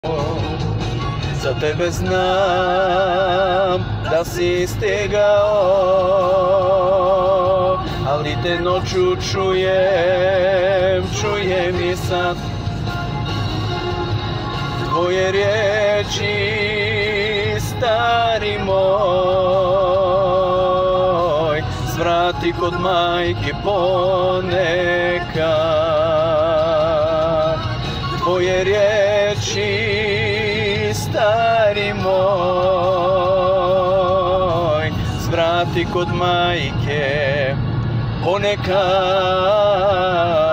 Za tebe znam da si stigao, ali te noću čujem i sad tvoje riječi, stari moj, svrati kod majke ponekad. Tvoje riječi, stari moj, svrati kod majke ponekad.